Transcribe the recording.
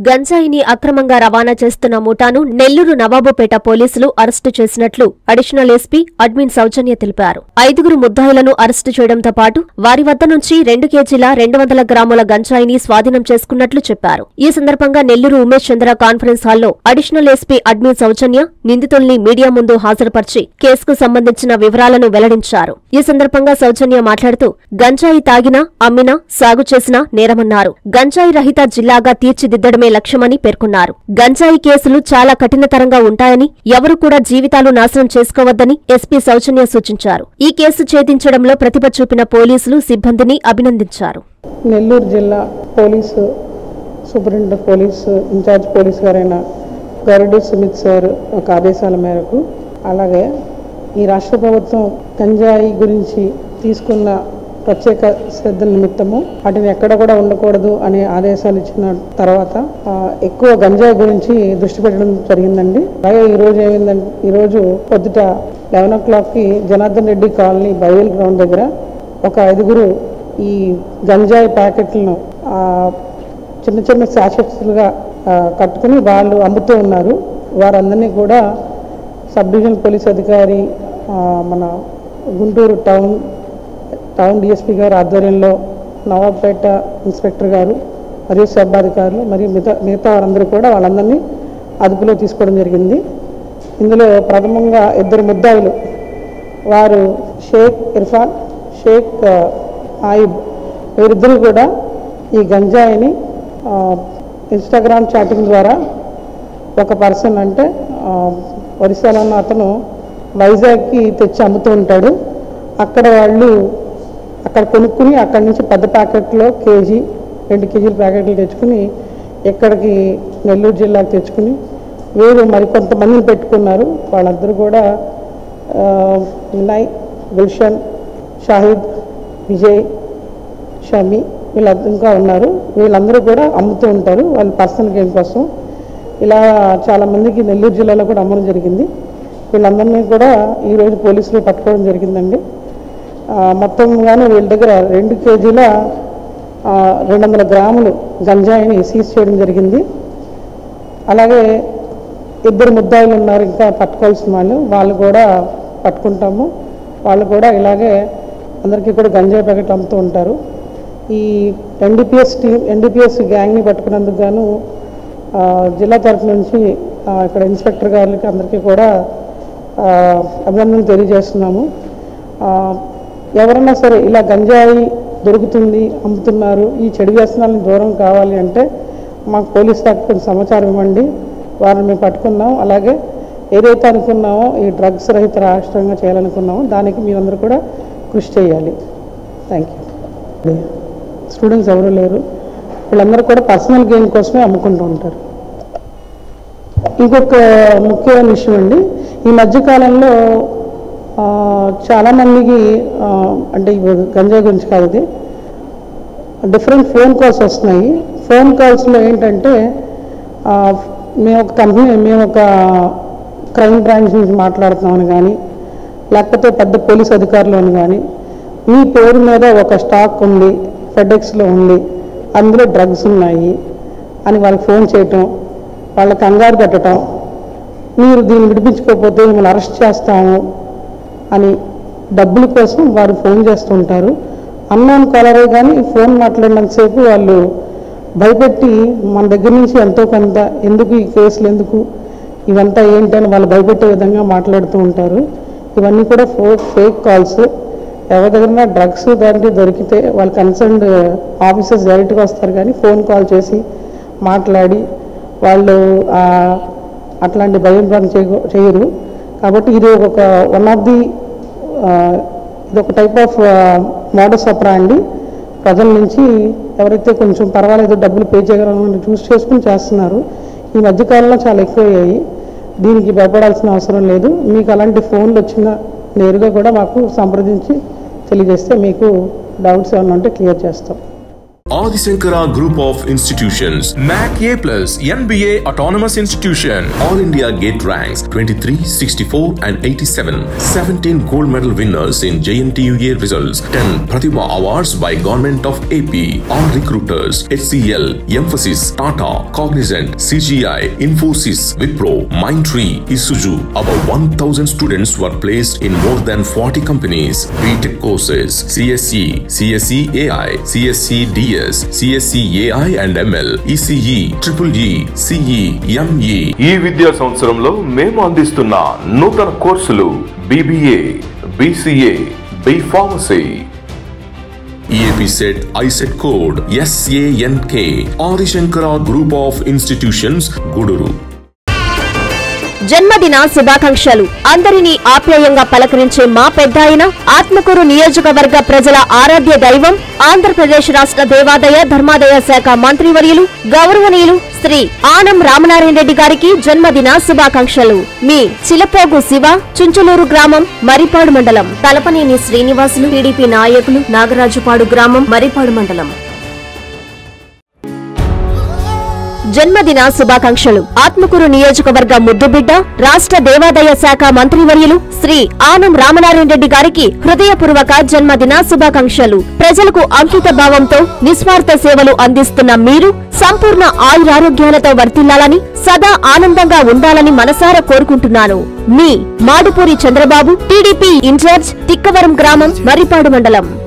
గంజాయిని అక్రమంగా రవాణా చేస్తున్న ముఠాను నెల్లూరు నవాబుపేట పోలీసులు అరెస్టు చేసినట్లు అడిషనల్ ఎస్పీ అడ్మిన్ సౌజన్య తెలిపారు. 5 ముద్దాయిలను అరెస్టు చేయడంతో పాటు వారి వద్ద నుంచి 2 కేజీల 200 గ్రాముల గంజాయిని స్వాధీనం చేసుకున్నట్లు చెప్పారు. ఈ సందర్భంగా నెల్లూరు ఉమేష్ చంద్ర కాన్ఫరెన్స్ హాల్లో అడిషనల్ ఎస్పీ అడ్మిన్ సౌజన్య నిందితుల్ని మీడియా ముందు హాజరుపరిచి కేసుకు సంబంధించిన వివరాలను వెల్లడించారు. ఈ సందర్భంగా సౌజన్య మాట్లాడుతూ గంజాయి తాగినా, అమ్మినా, సాగు చేసినా నేరమన్నారు. గంజాయి రహిత జిల్లాగా తీర్చిదిద్దడమే లక్ష్యమని పేర్కొన్నారు. గంజాయి కేసులు చాలా కఠినతరంగా ఉంటాయని, ఎవరు కూడా జీవితాలు నాశనం చేసుకోవద్దని ఎస్పీ సౌజన్య సూచించారు. ఈ కేసు ఛేదించడంలో ప్రతిభ చూపిన పోలీసులు సిబ్బందిని అభినందించారు. నెల్లూరు జిల్లా police superintendent police in charge police గారైన గరుడు సుమిత్ సార్ ఒక ఆదేశాల మేరకు, అలాగే ఈ రాష్ట్ర ప్రభుత్వం గంజాయి గురించి తీసుకున్న ప్రత్యేక శ్రద్ధ నిమిత్తము వాటిని ఎక్కడ కూడా ఉండకూడదు అనే ఆదేశాలు ఇచ్చిన తర్వాత ఎక్కువ గంజాయి గురించి దృష్టి పెట్టడం జరిగిందండి. అలాగే ఈరోజు ఏమైందంటే, ఈరోజు పొద్దుట 11 o'clockకి జనార్దన్ రెడ్డి కాలనీ బైవేల్ గ్రౌండ్ దగ్గర ఒక 5 ఈ గంజాయి ప్యాకెట్లను చిన్న చిన్న శాషెట్స్లుగా కట్టుకుని వాళ్ళు అమ్ముతూ ఉన్నారు. వారందరినీ కూడా సబ్ డివిజనల్ పోలీస్ అధికారి మన గుంటూరు టౌన్ డిఎస్పీ గారు ఆధ్వర్యంలో నవాబ్పేట ఇన్స్పెక్టర్ గారు మరియు సబ్ అధికారులు మరియు మిగతా వారందరూ కూడా వాళ్ళందరినీ అదుపులో తీసుకోవడం జరిగింది. ఇందులో ప్రథమంగా 2 ముద్దాయిలు, వారు షేక్ ఇర్ఫాన్, షేక్ ఆయిబ్, వీరిద్దరూ కూడా ఈ గంజాయిని ఇన్స్టాగ్రామ్ చాటింగ్ ద్వారా ఒక పర్సన్, అంటే ఒరిస్సాలో ఉన్న అతను వైజాగ్కి తెచ్చి అమ్ముతూ ఉంటాడు. అక్కడ వాళ్ళు కొనుక్కుని అక్కడి నుంచి పెద్ద ప్యాకెట్లో 1 కేజీ 2 కేజీల ప్యాకెట్లు తెచ్చుకుని ఇక్కడికి నెల్లూరు జిల్లాకు తెచ్చుకుని వీరు మరికొంతమందిని పెట్టుకున్నారు. వాళ్ళందరూ కూడా వినయ్, గుల్షన్, షాహిద్, విజయ్, షమి, వీళ్ళందరూ ఇంకా ఉన్నారు. వీళ్ళందరూ కూడా అమ్ముతూ ఉంటారు వాళ్ళ పర్సనల్ గేమ్ కోసం. ఇలా చాలామందికి నెల్లూరు జిల్లాలో కూడా అమ్మడం జరిగింది. వీళ్ళందరినీ కూడా ఈరోజు పోలీసులు పట్టుకోవడం జరిగిందండి. మొత్తంగానే వీళ్ళ దగ్గర 2 కేజీల 200 గ్రాములు గంజాయిని సీజ్ చేయడం జరిగింది. అలాగే 2 ముద్దాయిలు ఉన్నారు ఇంకా పట్టుకోవాల్సిన వాళ్ళు కూడా పట్టుకుంటాము. వాళ్ళు కూడా ఇలాగే అందరికీ కూడా గంజాయి ప్యాకెట్లు అమ్ముతూ ఉంటారు. ఈ ఎన్డీపీఎస్ గ్యాంగ్ని పట్టుకున్నందుకు గాను జిల్లా తరఫు నుంచి ఇక్కడ ఇన్స్పెక్టర్ గారికి అందరికీ కూడా అభినందనలు తెలియజేస్తున్నాము. ఎవరన్నా సరే ఇలా గంజాయి దొరుకుతుంది, అమ్ముతున్నారు, ఈ చెడు వ్యసనాలను దూరం కావాలి అంటే మాకు పోలీస్ శాఖ కొంచెం సమాచారం ఇవ్వండి, వారిని మేము పట్టుకున్నాం. అలాగే ఏదైతే అనుకున్నామో ఈ డ్రగ్స్ రహిత రాష్ట్రంగా చేయాలనుకున్నామో దానికి మీరందరూ కూడా కృషి చేయాలి. Thank you. స్టూడెంట్స్ ఎవరు లేరు, వీళ్ళందరూ కూడా పర్సనల్ గెయిన్ కోసమే అమ్ముకుంటూ ఉంటారు. ఇంకొక ముఖ్యమైన విషయం అండి, ఈ మధ్యకాలంలో చాలామందికి అంటే గంజాయి గురించి కాదు, ఇది డిఫరెంట్ ఫోన్ కాల్స్ వస్తున్నాయి. ఫోన్ కాల్స్లో ఏంటంటే మేము ఒక క్రైమ్ బ్రాంచ్ నుంచి మాట్లాడుతున్నామని కానీ, లేకపోతే పెద్ద పోలీస్ అధికారులు అని కానీ, మీ పేరు మీద ఒక స్టాక్ ఉంది, ఫెడెక్స్లో ఉంది, అందులో డ్రగ్స్ ఉన్నాయి అని వాళ్ళకి ఫోన్ చేయటం, వాళ్ళ కంగారు పెట్టడం, మీరు దీన్ని విడిపించుకోకపోతే మిమ్మల్ని అరెస్ట్ చేస్తాము అని డబ్బుల కోసం వారు ఫోన్ చేస్తుంటారు. అన్నోన్ కాలరే కానీ ఫోన్ మాట్లాడినంతసేపు వాళ్ళు భయపెట్టి మన దగ్గర నుంచి ఎంతో కొంత, ఎందుకు ఈ కేసులు, ఎందుకు ఇవంతా ఏంటని వాళ్ళు భయపెట్టే విధంగా మాట్లాడుతూ ఉంటారు. ఇవన్నీ కూడా ఫేక్ కాల్స్. ఎవరి దగ్గర డ్రగ్స్ దాంట్లో దొరికితే వాళ్ళు కన్సర్న్డ్ ఆఫీసర్స్ డైరెక్ట్గా వస్తారు, కానీ ఫోన్ కాల్ చేసి మాట్లాడి వాళ్ళు అట్లాంటి భయం చేయరు. కాబట్టి ఇది ఇదొక టైప్ ఆఫ్ మోడస్ ఆపరాండి. ప్రజల నుంచి ఎవరైతే కొంచెం పర్వాలేదు డబ్బులు పే చేయగలమని చూస్ చేసుకుని చేస్తున్నారు. ఈ మధ్యకాలంలో చాలా ఎక్కువయ్యాయి. దీనికి భయపడాల్సిన అవసరం లేదు. మీకు అలాంటి ఫోన్లు వచ్చినా నేరుగా కూడా మాకు సంప్రదించి తెలియజేస్తే మీకు డౌట్స్ ఏమైనా ఉంటే క్లియర్ చేస్తాం. Adi Shankara Group of Institutions, MAC A+, NBA Autonomous Institution, All India Gate ranks 23, 64 and 87, 17 gold medal winners in JNTUA results, 10 Pratibha Awards by Government of AP, all recruiters, HCL, Emphasis, Tata, Cognizant, CGI, Infosys, Wipro, Mindtree, Isuzu. About 1,000 students were placed in more than 40 companies. BTech courses, CSE, CSE AI, CSE DS, CSE AI and ML, ECE, EEE, CE, ME. ఈ విద్యా సంవత్సరంలో మేము అందిస్తున్న నూతన కోర్సులు BBA, BCA, B Pharmacy. EAP set ISET code SANK. Adi Shankara Group of Institutions, Guduru. జన్మదిన శుభాకాంక్షలు. అందరినీ ఆప్యాయంగా పలకరించే మా పెద్దాయన, ఆత్మకూరు నియోజకవర్గ ప్రజల ఆరాధ్య దైవం, ఆంధ్రప్రదేశ్ రాష్ట్ర దేవాదాయ ధర్మాదాయ శాఖ మంత్రివర్యులు గౌరవనీయులు శ్రీ ఆనం రామనారాయణ రెడ్డి గారికి జన్మదిన శుభాకాంక్షలు. మీ చిలపోగు శివ, చుంచులూరు గ్రామం, మరిపాడు మండలం. తలపనేని శ్రీనివాసులు, టీడీపీ నాయకులు, నాగరాజుపాడు గ్రామం, మరిపాడు మండలం. జన్మదిన శుభాకాంక్షలు. ఆత్మకూరు నియోజకవర్గ ముద్దుబిడ్డ, రాష్ట్ర దేవాదాయ శాఖ మంత్రివర్యులు శ్రీ ఆనం రామనారాయణ రెడ్డి గారికి హృదయపూర్వక జన్మదిన శుభాకాంక్షలు. ప్రజలకు అంకిత భావంతో నిస్వార్థ సేవలు అందిస్తున్న మీరు సంపూర్ణ ఆయురారోగ్యాలతో వర్ధిల్లాలని, సదా ఆనందంగా ఉండాలని మనసారా కోరుకుంటున్నాను. మీ మాడుపూరి చంద్రబాబు, టీడీపీ ఇన్ఛార్జ్, తిక్కవరం గ్రామం, మర్రిపాడు మండలం.